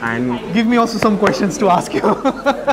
And Give me also some questions to ask you.